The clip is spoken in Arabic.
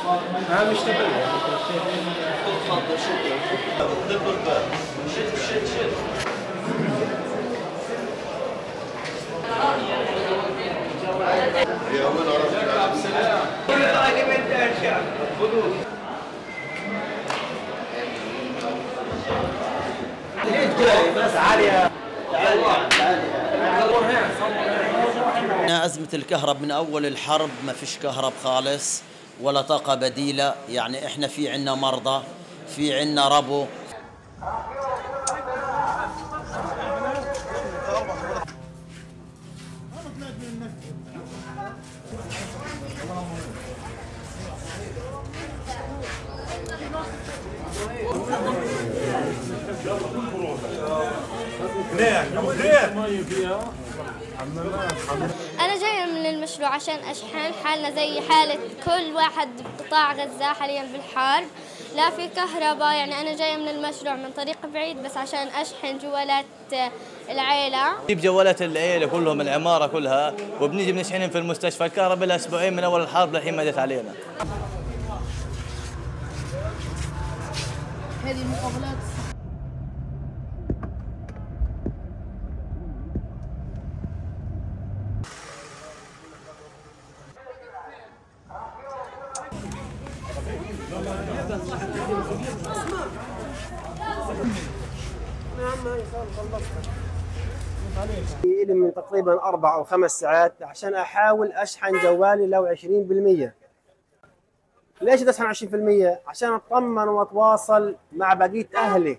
مش تبع. تفضل شكرا. دب الباب. شد. يا وين عرفت؟ سلام. كل طالب انت ارجع. خذوه. بس عالية. أزمة الكهرب من أول الحرب ما فيش كهرب خالص ولا طاقة بديلة، يعني إحنا في عنا مرضى، في عنا ربو. أنا جاية من المشروع عشان أشحن حالنا زي حالة كل واحد بقطاع غزة حاليا بالحرب، لا في كهرباء. يعني أنا جاية من المشروع من طريق بعيد بس عشان أشحن جوالات العيلة. نجيب جوالات العيلة كلهم العمارة كلها وبنيجي بنشحنهم في المستشفى. الكهرباء لها أسبوعين من أول الحرب للحين ما جت علينا. هذه المقابلات لي من تقريبا 4 أو 5 ساعات عشان احاول اشحن جوالي لو 20%. ليش اشحن 20%؟ عشان اطمن واتواصل مع بقيه اهلي.